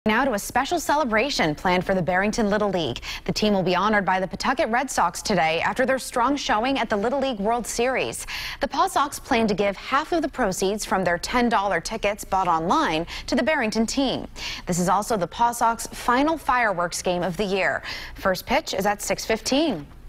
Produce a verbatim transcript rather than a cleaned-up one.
Now to a special celebration planned for the Barrington Little League. The team will be honored by the Pawtucket Red Sox today after their strong showing at the Little League World Series. The Paw Sox plan to give half of the proceeds from their ten dollar tickets bought online to the Barrington team. This is also the Paw Sox final fireworks game of the year. First pitch is at six fifteen.